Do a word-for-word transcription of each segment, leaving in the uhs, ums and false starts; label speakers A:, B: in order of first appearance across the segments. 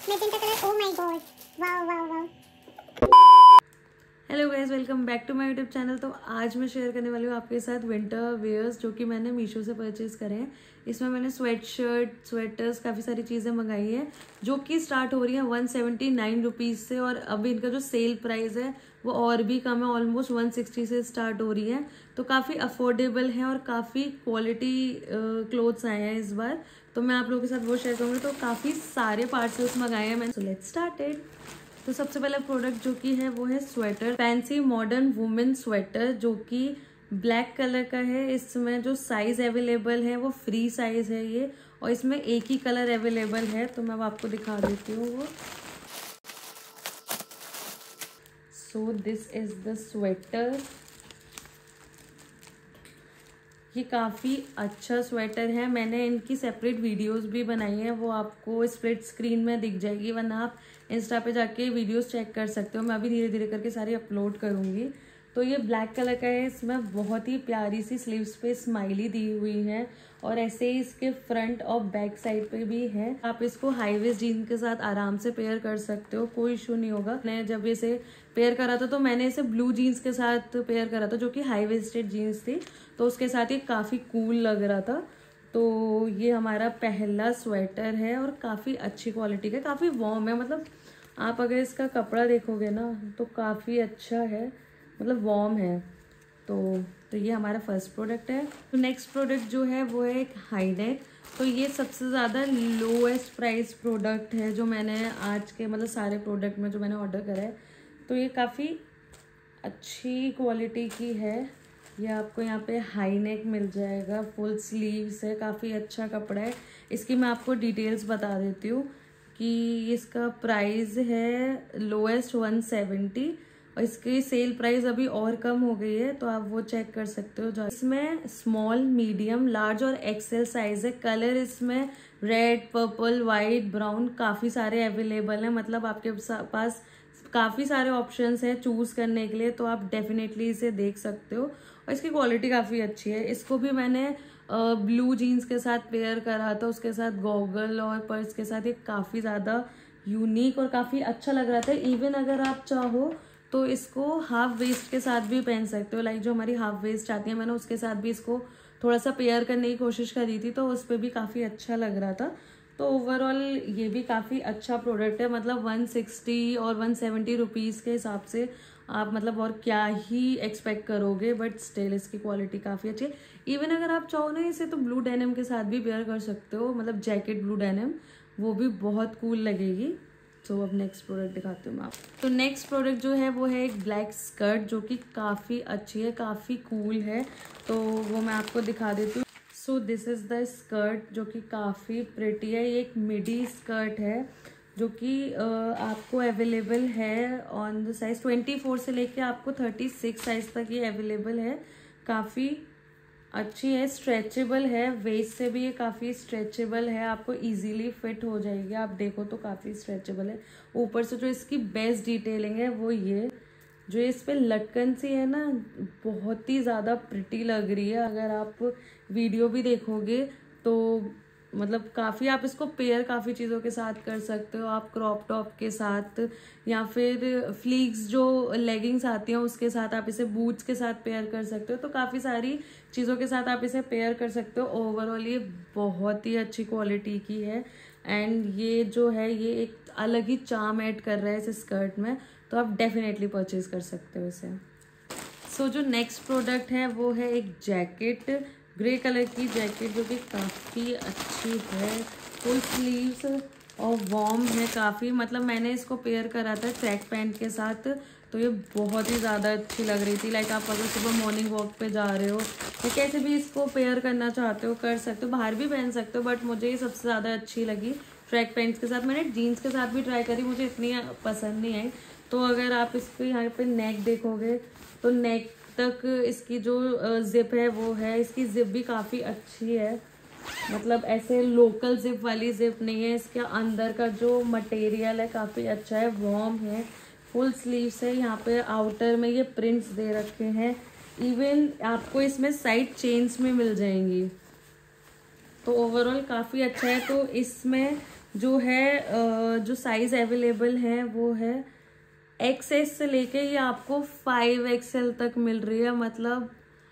A: Magenta colour, oh my god, wow wow wow.
B: Hello guys, welcome back to my YouTube channel. तो आज मैं share करने वाली हूँ आपके साथ विंटर वेयर्स जो कि मैंने मीशो से परचेज करे हैं। इसमें मैंने स्वेट शर्ट, स्वेटर्स, काफ़ी सारी चीज़ें मंगाई हैं जो कि स्टार्ट हो रही हैं वन सेवेंटी नाइन रुपीज़ से, और अभी इनका जो सेल प्राइस है वो और भी कम है, ऑलमोस्ट वन सिक्सटी से स्टार्ट हो रही है। तो काफ़ी अफोर्डेबल है और काफ़ी क्वालिटी क्लोथ्स आए हैं इस बार। तो मैं आप लोगों के साथ वो शेयर करूँगी। तो काफ़ी सारे पार्सल्स मंगाए हैं मैंने। So let's started. तो सबसे पहला प्रोडक्ट जो कि है वो है sweater, fancy modern women sweater, जो कि ब्लैक कलर का है। इसमें जो साइज अवेलेबल है वो फ्री साइज है ये, और इसमें एक ही कलर अवेलेबल है। तो मैं अब आपको दिखा देती हूँ वो। So this is the sweater. ये काफ़ी अच्छा स्वेटर है। मैंने इनकी सेपरेट वीडियोस भी बनाई है, वो आपको स्प्लिट स्क्रीन में दिख जाएगी, वरना आप इंस्टा पे जाके वीडियोस चेक कर सकते हो। मैं अभी धीरे धीरे करके सारी अपलोड करूँगी। तो ये ब्लैक कलर का है। इसमें बहुत ही प्यारी सी स्लीव्स पे स्माइली दी हुई है, और ऐसे ही इसके फ्रंट और बैक साइड पे भी है। आप इसको हाई वेस्ट जीन्स के साथ आराम से पेयर कर सकते हो, कोई इशू नहीं होगा। मैं जब इसे पेयर करा था तो मैंने इसे ब्लू जीन्स के साथ पेयर करा था, जो कि हाई वेस्टेड जीन्स थी, तो उसके साथ ये काफ़ी कूल लग रहा था। तो ये हमारा पहला स्वेटर है और काफ़ी अच्छी क्वालिटी का, काफ़ी वार्म है। मतलब आप अगर इसका कपड़ा देखोगे ना तो काफ़ी अच्छा है, मतलब वार्म है। तो तो ये हमारा फर्स्ट प्रोडक्ट है। तो नेक्स्ट प्रोडक्ट जो है वो है एक हाई नेक। तो ये सबसे ज़्यादा लोएस्ट प्राइस प्रोडक्ट है जो मैंने आज के मतलब सारे प्रोडक्ट में जो मैंने ऑर्डर करा है। तो ये काफ़ी अच्छी क्वालिटी की है। ये आपको यहाँ पे हाई नेक मिल जाएगा, फुल स्लीव्स है, काफ़ी अच्छा कपड़ा है। इसकी मैं आपको डिटेल्स बता देती हूँ कि इसका प्राइस है लोएस्ट वन सेवेंटी, और इसकी सेल प्राइस अभी और कम हो गई है, तो आप वो चेक कर सकते हो। इसमें स्मॉल, मीडियम, लार्ज और एक्सेल साइज है। कलर इसमें रेड, पर्पल, वाइट, ब्राउन काफ़ी सारे अवेलेबल हैं। मतलब आपके पास काफ़ी सारे ऑप्शंस हैं चूज़ करने के लिए, तो आप डेफिनेटली इसे देख सकते हो। और इसकी क्वालिटी काफ़ी अच्छी है। इसको भी मैंने ब्लू जीन्स के साथ पेयर करा था, उसके साथ गॉगल और पर्स के साथ। ये काफ़ी ज़्यादा यूनिक और काफ़ी अच्छा लग रहा था। इवन अगर आप चाहो तो इसको हाफ वेस्ट के साथ भी पहन सकते हो। लाइक जो हमारी हाफ वेस्ट आती है, मैंने उसके साथ भी इसको थोड़ा सा पेयर करने की कोशिश करी थी, तो उस पर भी काफ़ी अच्छा लग रहा था। तो ओवरऑल ये भी काफ़ी अच्छा प्रोडक्ट है। मतलब वन सिक्सटी और वन सेवेंटी रुपीज़ के हिसाब से आप मतलब और क्या ही एक्सपेक्ट करोगे, बट स्टिल इसकी क्वालिटी काफ़ी अच्छी है। इवन अगर आप चाहो ना इसे तो ब्लू डेनिम के साथ भी पेयर कर सकते हो, मतलब जैकेट ब्लू डेनिम, वो भी बहुत कूल लगेगी। तो अब नेक्स्ट प्रोडक्ट दिखाती हूँ मैं आपको। तो नेक्स्ट प्रोडक्ट जो है वो है एक ब्लैक स्कर्ट, जो कि काफ़ी अच्छी है, काफ़ी कूल है। तो वो मैं आपको दिखा देती हूँ। So this is the skirt, जो कि काफ़ी प्रिटी है। ये एक मिडी स्कर्ट है जो कि आपको अवेलेबल है on the size twenty four से लेके आपको थर्टी सिक्स साइज तक ये अवेलेबल है। काफ़ी अच्छी है, स्ट्रेचेबल है, वेस्ट से भी ये काफ़ी स्ट्रेचेबल है, आपको इजीली फिट हो जाएगी। आप देखो तो काफ़ी स्ट्रेचेबल है। ऊपर से जो इसकी बेस्ट डिटेलिंग है वो ये जो इस पे लटकन सी है ना, बहुत ही ज़्यादा प्रिटी लग रही है। अगर आप वीडियो भी देखोगे तो मतलब काफ़ी आप इसको पेयर काफ़ी चीज़ों के साथ कर सकते हो। आप क्रॉप टॉप के साथ, या फिर फ्लीक्स जो लेगिंग्स आती हैं उसके साथ, आप इसे बूट्स के साथ पेयर कर सकते हो। तो काफ़ी सारी चीज़ों के साथ आप इसे पेयर कर सकते हो। ओवरऑल ये बहुत ही अच्छी क्वालिटी की है, एंड ये जो है ये एक अलग ही चार्म ऐड कर रहा है इस स्कर्ट में। तो आप डेफिनेटली परचेज कर सकते हो इसे। सो so, जो नेक्स्ट प्रोडक्ट है वो है एक जैकेट, ग्रे कलर की जैकेट, जो कि काफ़ी अच्छी है, फुल स्लीव्स और वार्म है काफ़ी। मतलब मैंने इसको पेयर करा था ट्रैक पैंट के साथ, तो ये बहुत ही ज़्यादा अच्छी लग रही थी। लाइक आप अगर सुबह मॉर्निंग वॉक पे जा रहे हो या कैसे भी इसको पेयर करना चाहते हो कर सकते हो, बाहर भी पहन सकते हो, बट मुझे ये सबसे ज़्यादा अच्छी लगी ट्रैक पैंट्स के साथ। मैंने जीन्स के साथ भी ट्राई करी, मुझे इतनी पसंद नहीं आई। तो अगर आप इसको यहाँ पे नेक देखोगे तो नेक तक इसकी जो जिप है वो है, इसकी जिप भी काफ़ी अच्छी है। मतलब ऐसे लोकल जिप वाली जिप नहीं है। इसके अंदर का जो मटेरियल है काफ़ी अच्छा है, वार्म है, फुल स्लीव्स है। यहाँ पे आउटर में ये प्रिंट्स दे रखे हैं। इवन आपको इसमें साइड चेन्स में मिल जाएंगी। तो ओवरऑल काफ़ी अच्छा है। तो इसमें जो है जो साइज़ अवेलेबल है वो है एक्स एस से लेके ये आपको फाइव एक्सएल तक मिल रही है। मतलब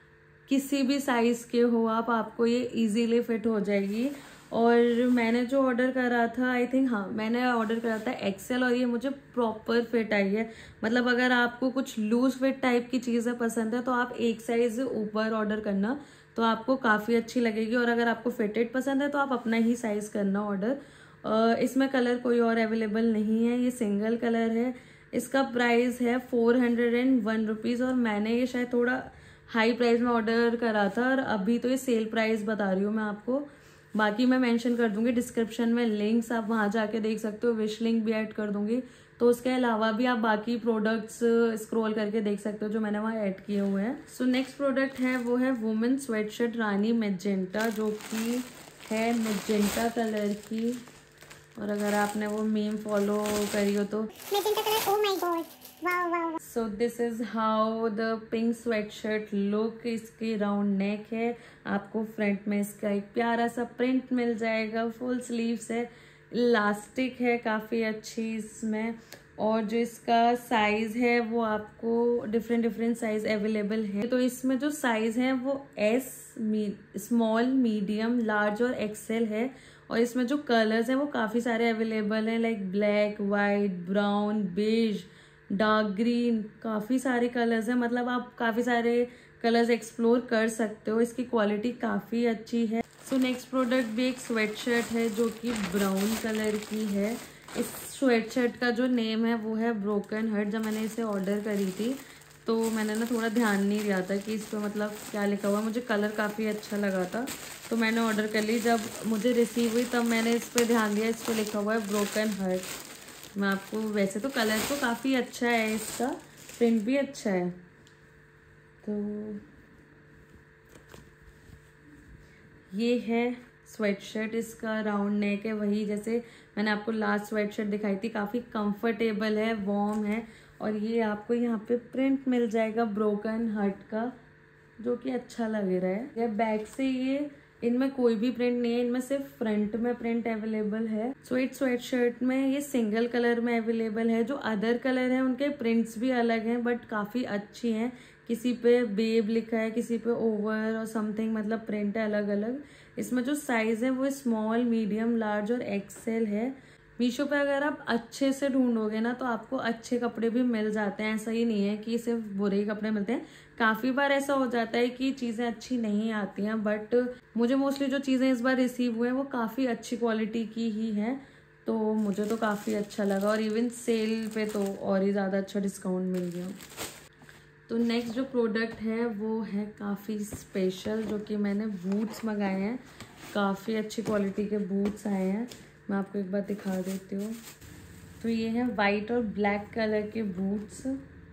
B: किसी भी साइज़ के हो आप, आपको ये इजीली फिट हो जाएगी। और मैंने जो ऑर्डर करा था, आई थिंक हाँ मैंने ऑर्डर करा था एक्सेल, और ये मुझे प्रॉपर फिट आई है। मतलब अगर आपको कुछ लूज फिट टाइप की चीज़ें पसंद है तो आप एक साइज़ ऊपर ऑर्डर करना, तो आपको काफ़ी अच्छी लगेगी। और अगर आपको फिटेड पसंद है तो आप अपना ही साइज़ करना ऑर्डर। इसमें कलर कोई और अवेलेबल नहीं है, ये सिंगल कलर है। इसका प्राइस है four hundred and one rupees, और मैंने ये शायद थोड़ा हाई प्राइस में ऑर्डर करा था, और अभी तो ये सेल प्राइस बता रही हूँ मैं आपको। बाकी मैं मेंशन कर दूंगी डिस्क्रिप्शन में लिंक्स, आप वहाँ जाके देख सकते हो। विश लिंक भी ऐड कर दूंगी। तो उसके अलावा भी आप बाकी प्रोडक्ट्स स्क्रॉल करके देख सकते हो जो मैंने वहाँ ऐड किए हुए हैं। सो नेक्स्ट प्रोडक्ट है वो है वुमेन स्वेटशर्ट रानी मैजेंटा, जो कि है मैजेंटा कलर की। और अगर आपने वो मीम फॉलो करी हो तो
A: magenta colour, oh my god, wow wow.
B: So this is how the pink sweatshirt look. इसकी राउंड नेक है, आपको फ्रंट में इसका एक प्यारा सा प्रिंट मिल जाएगा। फुल स्लीव्स है, इलास्टिक है काफ़ी अच्छी इसमें। और जो इसका साइज़ है वो आपको डिफरेंट डिफरेंट साइज़ अवेलेबल है। तो इसमें जो साइज़ है वो एस, स्मॉल, मीडियम, लार्ज और एक्सेल है। और इसमें जो कलर्स हैं वो काफ़ी सारे अवेलेबल हैं, like black, white, brown, beige, dark green, काफ़ी सारे कलर्स हैं। मतलब आप काफ़ी सारे कलर्स एक्सप्लोर कर सकते हो। इसकी क्वालिटी काफ़ी अच्छी है। सो नेक्स्ट प्रोडक्ट भी एक स्वेटशर्ट है जो कि ब्राउन कलर की है। इस स्वेटशर्ट का जो नेम है वो है ब्रोकन हर्ट। जब मैंने इसे ऑर्डर करी थी तो मैंने ना थोड़ा ध्यान नहीं दिया था कि इस पर मतलब क्या लिखा हुआ। मुझे कलर काफ़ी अच्छा लगा था तो मैंने ऑर्डर कर ली। जब मुझे रिसीव हुई तब मैंने इस पर ध्यान दिया, इस पर लिखा हुआ है ब्रोकन हर्ट। मैं आपको, वैसे तो कलर तो काफ़ी अच्छा है, इसका प्रिंट भी अच्छा है। तो ये है स्वेटशर्ट, इसका राउंड नेक है, वही जैसे मैंने आपको लास्ट स्वेटशर्ट दिखाई थी। काफ़ी कंफर्टेबल है, वार्म है। और ये आपको यहाँ पे प्रिंट मिल जाएगा ब्रोकन हर्ट का, जो कि अच्छा लग रहा है। या बैक से ये, इनमें कोई भी प्रिंट नहीं है, इनमें सिर्फ फ्रंट में प्रिंट अवेलेबल है। स्वेट स्वेट शर्ट में ये सिंगल कलर में अवेलेबल है। जो अदर कलर हैं उनके प्रिंट्स भी अलग हैं बट काफ़ी अच्छी हैं। किसी पे बेब लिखा है, किसी पे ओवर और समथिंग, मतलब प्रिंट है अलग अलग। इसमें जो साइज़ है वो स्मॉल, मीडियम, लार्ज और एक्सेल है। मीशो पे अगर आप अच्छे से ढूंढोगे ना तो आपको अच्छे कपड़े भी मिल जाते हैं। ऐसा ही नहीं है कि सिर्फ बुरे ही कपड़े मिलते हैं। काफ़ी बार ऐसा हो जाता है कि चीज़ें अच्छी नहीं आती हैं, बट मुझे मोस्टली जो चीज़ें इस बार रिसीव हुए हैं वो काफ़ी अच्छी क्वालिटी की ही हैं, तो मुझे तो काफ़ी अच्छा लगा। और इवन सेल पे तो और ही ज़्यादा अच्छा डिस्काउंट मिल गया। तो नेक्स्ट जो प्रोडक्ट है वो है काफ़ी स्पेशल, जो कि मैंने बूट्स मंगाए हैं। काफ़ी अच्छी क्वालिटी के बूट्स आए हैं, मैं आपको एक बार दिखा देती हूँ। तो ये है वाइट और ब्लैक कलर के बूट्स।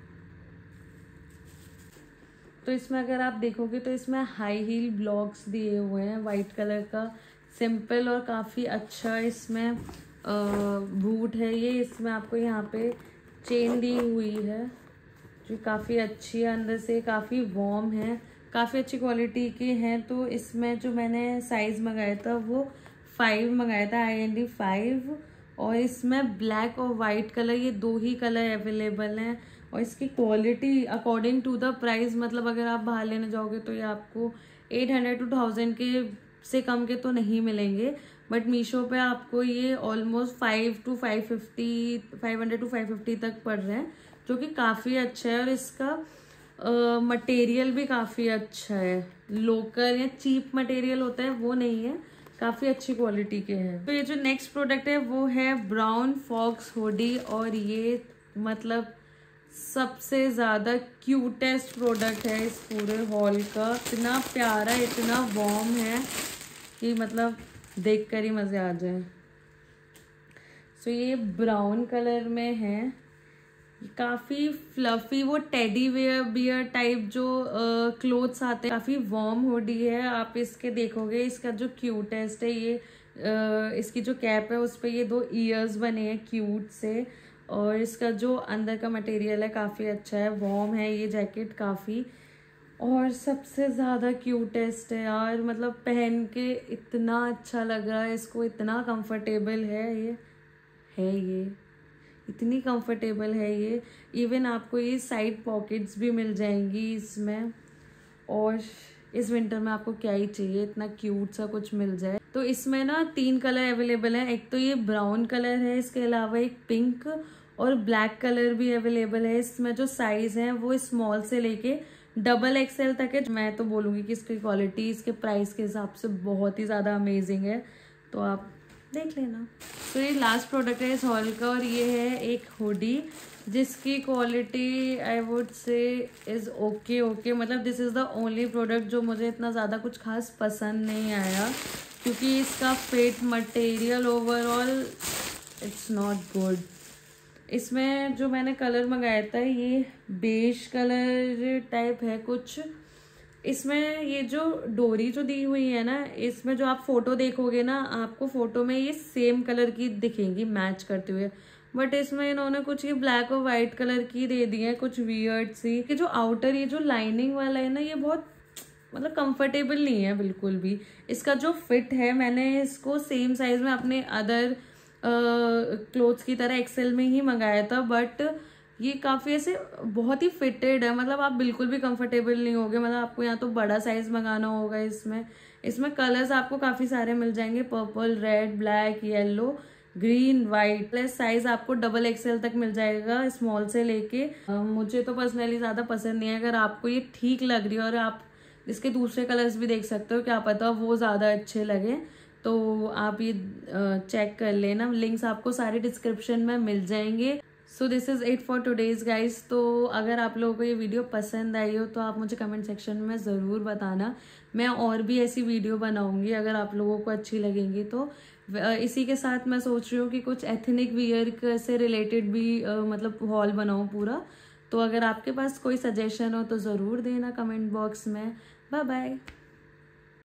B: तो इसमें अगर आप देखोगे तो इसमें हाई हील ब्लॉक्स दिए हुए हैं, वाइट कलर का, सिंपल और काफ़ी अच्छा इसमें बूट है ये। इसमें आपको यहाँ पे चेन दी हुई है जो काफ़ी अच्छी है, अंदर से काफ़ी वार्म है, काफ़ी अच्छी क्वालिटी के हैं। तो इसमें जो मैंने साइज़ मंगाया था वो फाइव मंगाया था, आई एन डी फाइव। और इसमें ब्लैक और वाइट कलर, ये दो ही कलर अवेलेबल हैं। और इसकी quality according to the price, मतलब अगर आप बाहर लेने जाओगे तो ये आपको एट हंड्रेड टू थाउजेंड के से कम के तो नहीं मिलेंगे, बट मीशो पे आपको ये almost five to five fifty five hundred to five fifty तक पड़ रहे हैं, जो कि काफ़ी अच्छा है। और इसका मटेरियल भी काफ़ी अच्छा है, लोकल या चीप मटेरियल होता है वो नहीं है, काफ़ी अच्छी क्वालिटी के हैं। तो ये जो नेक्स्ट प्रोडक्ट है वो है ब्राउन फॉक्स हुडी, और ये मतलब सबसे ज़्यादा क्यूटेस्ट प्रोडक्ट है इस पूरे हॉल का। इतना प्यारा, इतना वार्म है कि मतलब देख कर ही मज़े आ जाए। सो ये ब्राउन कलर में है, काफ़ी फ्लफी, वो टेडी वेयर बियर टाइप जो क्लोथ्स आते हैं। काफ़ी वार्म हुडी है। आप इसके देखोगे, इसका जो क्यूटेस्ट है ये uh, इसकी जो कैप है उस पर ये दो ईयर्स बने हैं क्यूट से। और इसका जो अंदर का मटेरियल है काफ़ी अच्छा है, वार्म है ये जैकेट काफ़ी। और सबसे ज़्यादा क्यूटेस्ट है यार, मतलब पहन के इतना अच्छा लग रहा है इसको, इतना कंफर्टेबल है ये है ये इतनी कंफर्टेबल है ये। इवन आपको ये साइड पॉकेट्स भी मिल जाएंगी इसमें, और इस विंटर में आपको क्या ही चाहिए, इतना क्यूट सा कुछ मिल जाए। तो इसमें ना तीन कलर अवेलेबल है, एक तो ये ब्राउन कलर है, इसके अलावा एक पिंक और ब्लैक कलर भी अवेलेबल है। इसमें जो साइज है वो स्मॉल से लेके डबल एक्सएल तक है। मैं तो बोलूँगी कि इसकी क्वालिटी इसके प्राइस के हिसाब से बहुत ही ज़्यादा अमेजिंग है, तो आप देख लेना। तो ये लास्ट प्रोडक्ट है इस हॉल का, और ये है एक हुडी जिसकी quality I would say is okay okay मतलब this is the only product जो मुझे इतना ज़्यादा कुछ खास पसंद नहीं आया, क्योंकि इसका fit material overall it's not good. इसमें जो मैंने कलर मंगाया था ये बेज कलर टाइप है कुछ। इसमें ये जो डोरी जो दी हुई है ना, इसमें जो आप फोटो देखोगे ना, आपको फोटो में ये सेम कलर की दिखेंगी मैच करते हुए, बट इसमें इन्होंने कुछ ये ब्लैक और वाइट कलर की दे दी है, कुछ वियर्ड सी। कि जो आउटर ये जो लाइनिंग वाला है ना, ये बहुत मतलब कंफर्टेबल नहीं है बिल्कुल भी। इसका जो फिट है, मैंने इसको सेम साइज में अपने अदर क्लोथ्स की तरह एक्सेल में ही मंगाया था, बट ये काफ़ी ऐसे बहुत ही फिटेड है, मतलब आप बिल्कुल भी कंफर्टेबल नहीं होगे। मतलब आपको यहाँ तो बड़ा साइज मंगाना होगा। इसमें इसमें कलर्स आपको काफ़ी सारे मिल जाएंगे, purple, red, black, yellow, green, white. Plus size आपको डबल एक्सेल तक मिल जाएगा स्मॉल से लेके। मुझे तो पर्सनली ज़्यादा पसंद नहीं है। अगर आपको ये ठीक लग रही है और आप इसके दूसरे कलर्स भी देख सकते हो, क्या पता वो ज़्यादा अच्छे लगे, तो आप ये चेक कर लेना। लिंक्स आपको सारे डिस्क्रिप्शन में मिल जाएंगे। So this is it for today's guys. तो अगर आप लोगों को ये वीडियो पसंद आई हो तो आप मुझे कमेंट सेक्शन में ज़रूर बताना। मैं और भी ऐसी वीडियो बनाऊंगी अगर आप लोगों को अच्छी लगेंगी तो। इसी के साथ मैं सोच रही हूँ कि कुछ एथनिक वियर से रिलेटेड भी uh, मतलब हॉल बनाऊँ पूरा। तो अगर आपके पास कोई सजेशन हो तो ज़रूर देना कमेंट बॉक्स में। Bye bye.